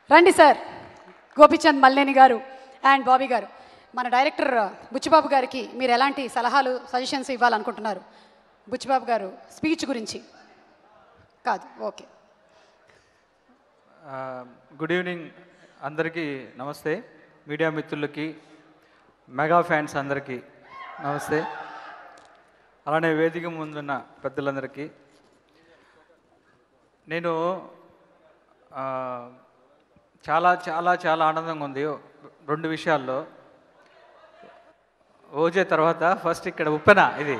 రండి సార్. గోపిచంద్ మల్లేని గారు అండ్ బాబీ గారు, మన డైరెక్టర్ బుచ్చిబాబు గారికి మీరు ఎలాంటి సలహాలు సజెషన్స్ ఇవ్వాలనుకుంటున్నారు? బుచ్చిబాబు గారు స్పీచ్ గురించి కాదు. ఓకే. గుడ్ ఈవినింగ్ అందరికీ నమస్తే. మీడియా మిత్రులకి, మెగా ఫ్యాన్స్ అందరికీ నమస్తే. అలానే వేదిక ముందున్న పెద్దలందరికీ. నేను చాలా చాలా చాలా ఆనందంగా ఉంది రెండు విషయాల్లో. ఓజే తర్వాత ఫస్ట్ ఇక్కడ ఉప్పెన ఇది.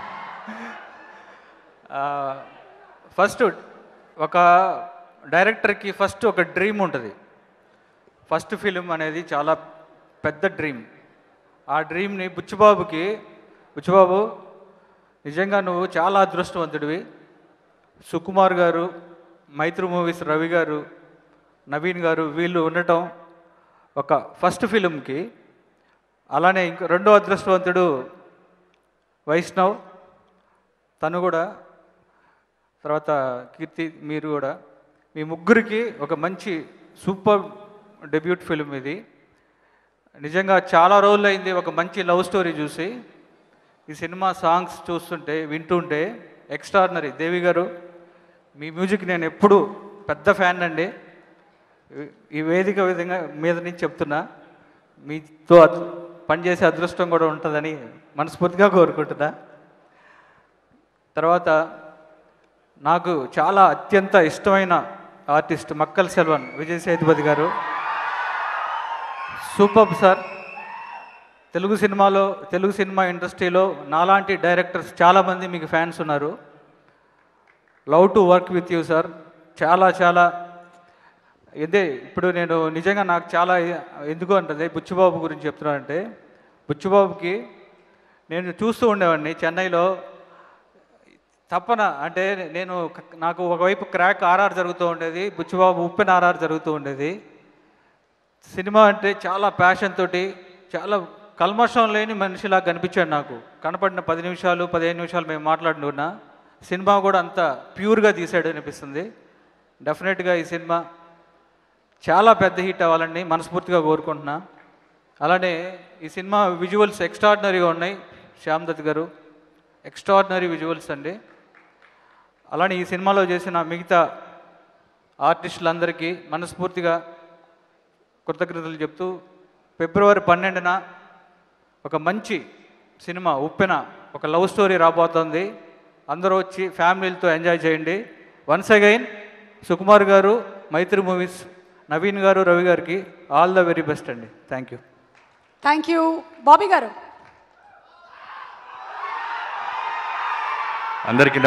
ఫస్ట్ ఒక డైరెక్టర్కి ఫస్ట్ ఒక డ్రీమ్ ఉంటుంది. ఫస్ట్ ఫిలిం అనేది చాలా పెద్ద డ్రీమ్. ఆ డ్రీమ్ని బుచ్చిబాబు నిజంగా నువ్వు చాలా అదృష్టవంతుడివి. సుకుమార్ గారు, మైత్రి మూవీస్ రవి గారు, నవీన్ గారు వీళ్ళు ఉండటం ఒక ఫస్ట్ ఫిలింకి. అలానే ఇంకో రెండో అదృష్టవంతుడు వైష్ణవ్, తను కూడా, తర్వాత కీర్తి, మీరు కూడా, మీ ముగ్గురికి ఒక మంచి సూపర్ డెబ్యూట్ ఫిలిం ఇది. నిజంగా చాలా రోజులు అయింది ఒక మంచి లవ్ స్టోరీ చూసి. ఈ సినిమా సాంగ్స్ చూస్తుంటే వింటుంటే ఎక్స్ట్రాడినరీ. దేవి గారు, మీ మ్యూజిక్ నేను ఎప్పుడు పెద్ద ఫ్యాన్ అండి. ఈ వేదిక విధంగా మీద నుంచి చెప్తున్నా, మీతో పనిచేసే అదృష్టం కూడా ఉంటుందని మనస్ఫూర్తిగా కోరుకుంటున్నా. తర్వాత నాకు చాలా అత్యంత ఇష్టమైన ఆర్టిస్ట్ మక్కల్ సెల్వన్ విజయ్ సేతుపతి గారు. Super sir. తెలుగు సినిమా ఇండస్ట్రీలో నాలాంటి డైరెక్టర్స్ చాలామంది మీకు ఫ్యాన్స్ ఉన్నారు. Love to work with you sir. చాలా చాలా ఇదే. ఇప్పుడు నేను నిజంగా నాకు చాలా ఎందుకు అంటే బుచ్చిబాబు గురించి చెప్తున్నానంటే, బుచ్చిబాబుకి నేను చూస్తూ ఉండేవాడిని చెన్నైలో. తప్పన అంటే నాకు ఒకవైపు క్రాక్ ఆర్ఆర్ జరుగుతూ ఉండేది, బుచ్చిబాబు ఉప్పెన ఆర్ఆర్ జరుగుతూ ఉండేది. సినిమా అంటే చాలా ప్యాషన్ తోటి, చాలా కల్మషం లేని మనిషిలా కనిపించాడు నాకు. కనపడిన 10 నిమిషాలు 15 నిమిషాలు మేము మాట్లాడుకున్నా సినిమా కూడా అంత ప్యూర్గా తీసాడు అనిపిస్తుంది. డెఫినెట్గా ఈ సినిమా చాలా పెద్ద హిట్ అవ్వాలని మనస్ఫూర్తిగా కోరుకుంటున్నా. అలానే ఈ సినిమా విజువల్స్ ఎక్స్ట్రాడినరీగా ఉన్నాయి. శ్యామ్ దత్ గారు ఎక్స్ట్రాడినరీ విజువల్స్ అండి. అలానే ఈ సినిమాలో చేసిన మిగతా ఆర్టిస్టులందరికీ మనస్ఫూర్తిగా కృతజ్ఞతలు చెప్తూ, ఫిబ్రవరి 12న ఒక మంచి సినిమా ఉప్పెన, ఒక లవ్ స్టోరీ రాబోతోంది. అందరూ వచ్చి ఫ్యామిలీలతో ఎంజాయ్ చేయండి. వన్స్ అగైన్ సుకుమార్ గారు, మైత్రి మూవీస్ నవీన్ గారు, రవి గారికి ఆల్ ద వెరీ బెస్ట్ అండి. Thank you. Thank you. Bobby గారు. అందరికీ